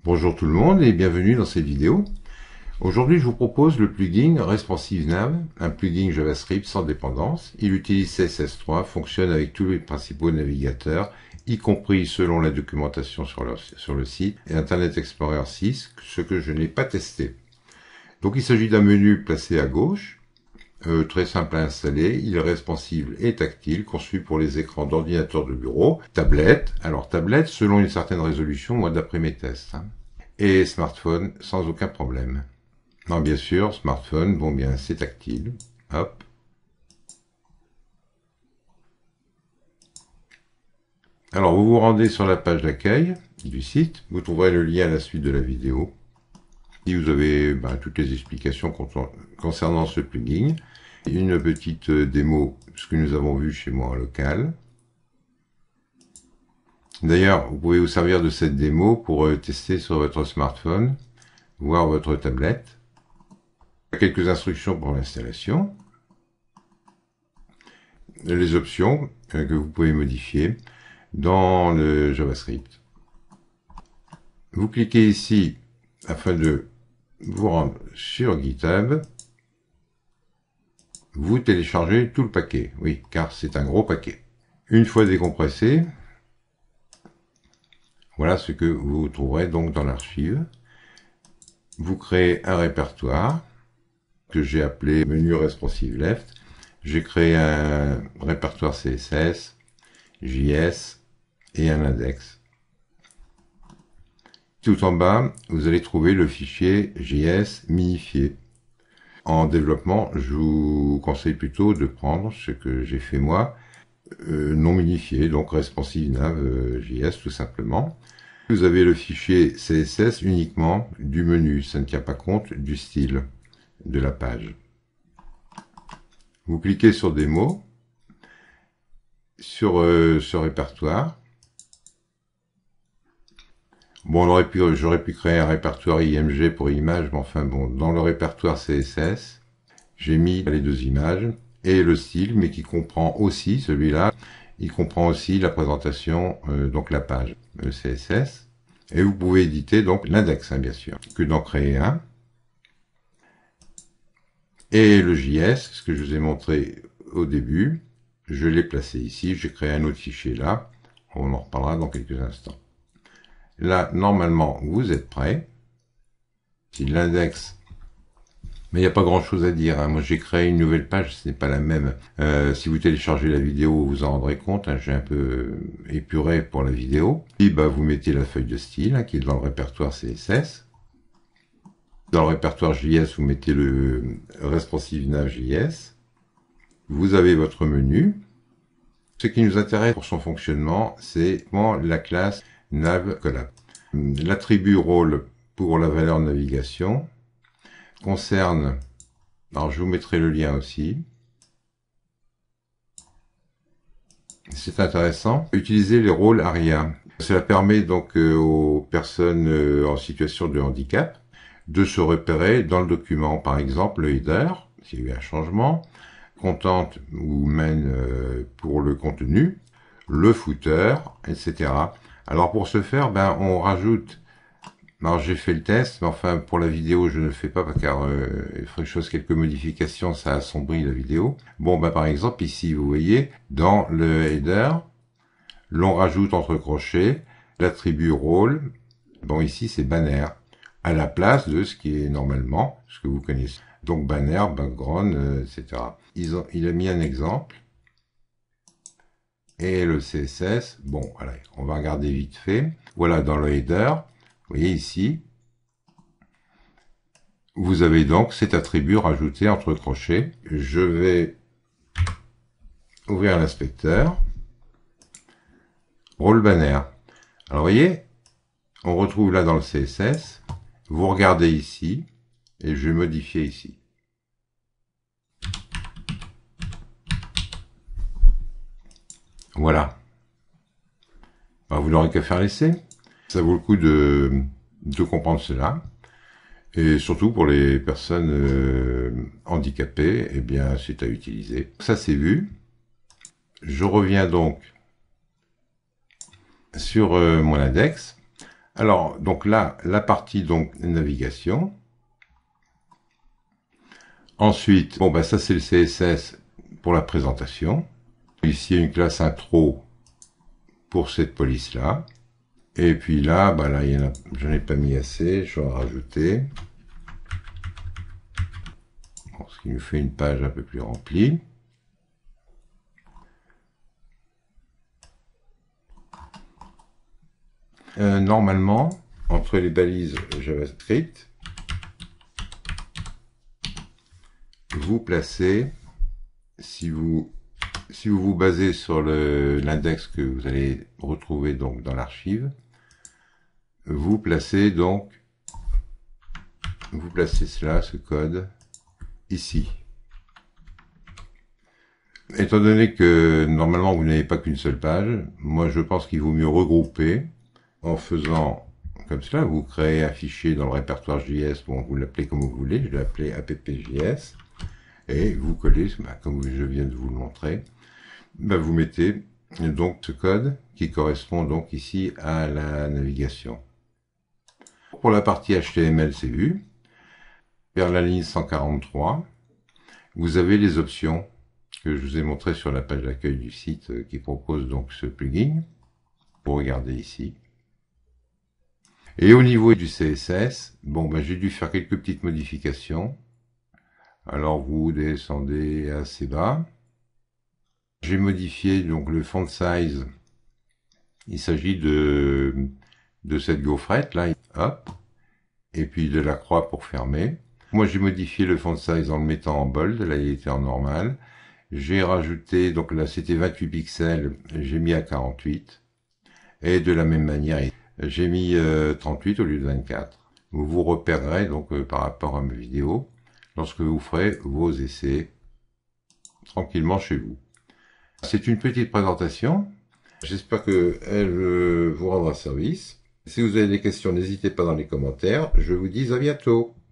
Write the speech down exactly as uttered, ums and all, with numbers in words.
Bonjour tout le monde et bienvenue dans cette vidéo. Aujourd'hui je vous propose le plugin Responsive Nav, un plugin JavaScript sans dépendance. Il utilise C S S trois, fonctionne avec tous les principaux navigateurs, y compris selon la documentation sur le, sur le site, et Internet Explorer six, ce que je n'ai pas testé. Donc il s'agit d'un menu placé à gauche, euh, très simple à installer, il est responsive et tactile, conçu pour les écrans d'ordinateur de bureau, tablette, alors tablette selon une certaine résolution, moi d'après mes tests, hein, et smartphone sans aucun problème. Non, bien sûr, smartphone, bon bien c'est tactile, hop. Alors vous vous rendez sur la page d'accueil du site, vous trouverez le lien à la suite de la vidéo. Et vous avez ben, toutes les explications concernant ce plugin. Une petite démo, ce que nous avons vu chez moi en local. D'ailleurs, vous pouvez vous servir de cette démo pour tester sur votre smartphone, voire votre tablette. Quelques instructions pour l'installation. Les options que vous pouvez modifier dans le JavaScript. Vous cliquez ici afin de vous rendre sur GitHub. Vous téléchargez tout le paquet, oui, car c'est un gros paquet. Une fois décompressé, voilà ce que vous trouverez donc dans l'archive. Vous créez un répertoire que j'ai appelé menu responsive left. J'ai créé un répertoire C S S, J S et un index. Tout en bas, vous allez trouver le fichier J S minifié. En développement, je vous conseille plutôt de prendre ce que j'ai fait moi, euh, non minifié, donc responsive nav euh, J S tout simplement. Vous avez le fichier C S S uniquement du menu, ça ne tient pas compte du style de la page. Vous cliquez sur démo, sur euh, ce répertoire. Bon, on aurait pu, j'aurais pu créer un répertoire I M G pour images, mais enfin bon, dans le répertoire C S S, j'ai mis les deux images et le style, mais qui comprend aussi, celui-là, il comprend aussi la présentation, euh, donc la page, le C S S. Et vous pouvez éditer donc l'index, hein, bien sûr, que d'en créer un. Et le J S, ce que je vous ai montré au début, je l'ai placé ici, j'ai créé un autre fichier là, on en reparlera dans quelques instants. Là, normalement, vous êtes prêts. Si l'index, mais il n'y a pas grand chose à dire, hein. Moi j'ai créé une nouvelle page, ce n'est pas la même. Euh, si vous téléchargez la vidéo, vous vous en rendrez compte, hein, j'ai un peu épuré pour la vidéo. Puis bah, vous mettez la feuille de style, hein, qui est dans le répertoire C S S. Dans le répertoire J S, vous mettez le responsive nav J S. Vous avez votre menu. Ce qui nous intéresse pour son fonctionnement, c'est la classe nav collab. L'attribut rôle pour la valeur navigation concerne, alors je vous mettrai le lien aussi. C'est intéressant. Utiliser les rôles ARIA. Cela permet donc euh, aux personnes euh, en situation de handicap de se repérer dans le document, par exemple le header, s'il y a eu un changement, content ou main euh, pour le contenu, le footer, et cetera. Alors pour ce faire, ben on rajoute. Alors j'ai fait le test, mais enfin pour la vidéo je ne le fais pas car euh, il faudrait que je fasse quelques modifications, ça assombrit la vidéo. Bon ben par exemple ici vous voyez dans le header, l'on rajoute entre crochets l'attribut rôle. Bon ici c'est banner à la place de ce qui est normalement ce que vous connaissez. Donc banner, background, euh, et cetera. Ils ont, il a mis un exemple. Et le C S S, bon, allez, on va regarder vite fait. Voilà, dans le header, vous voyez ici, vous avez donc cet attribut rajouté entre crochets. Je vais ouvrir l'inspecteur. Rôle banner. Alors, vous voyez, on retrouve là dans le C S S. Vous regardez ici, et je vais modifier ici. Voilà. Ben, vous n'aurez qu'à faire l'essai. Ça vaut le coup de, de comprendre cela. Et surtout pour les personnes euh, handicapées, eh bien, c'est à utiliser. Ça, c'est vu. Je reviens donc sur euh, mon index. Alors, donc là, la partie donc navigation. Ensuite, bon bah ça c'est le C S S pour la présentation. Ici, il y a une classe intro pour cette police-là. Et puis là, bah là, il y en a, je n'ai pas mis assez, je vais en rajouter. Bon, ce qui nous fait une page un peu plus remplie. Euh, normalement, entre les balises JavaScript, vous placez, si vous si vous vous basez sur l'index que vous allez retrouver donc dans l'archive, vous placez donc vous placez cela, ce code ici. Étant donné que normalement vous n'avez pas qu'une seule page, moi je pense qu'il vaut mieux regrouper en faisant comme cela. Vous créez un fichier dans le répertoire J S, bon vous l'appelez comme vous voulez, je l'ai appelé app.js, et vous collez, bah, comme je viens de vous le montrer, bah, vous mettez donc ce code qui correspond donc ici à la navigation. Pour la partie H T M L, c'est vu. Vers la ligne cent quarante-trois, vous avez les options que je vous ai montrées sur la page d'accueil du site qui propose donc ce plugin. Vous regardez ici. Et au niveau du C S S, bon, ben, j'ai dû faire quelques petites modifications. Alors vous descendez assez bas. J'ai modifié donc le font size. Il s'agit de, de cette gaufrette là, hop, et puis de la croix pour fermer. Moi j'ai modifié le font size en le mettant en bold, là il était en normal. J'ai rajouté, donc là c'était vingt-huit pixels, j'ai mis à quarante-huit. Et de la même manière, j'ai mis euh, trente-huit au lieu de vingt-quatre. Vous vous repérerez donc euh, par rapport à mes vidéos lorsque vous ferez vos essais tranquillement chez vous. C'est une petite présentation. J'espère qu'elle euh, vous rendra service. Si vous avez des questions, n'hésitez pas dans les commentaires. Je vous dis à bientôt.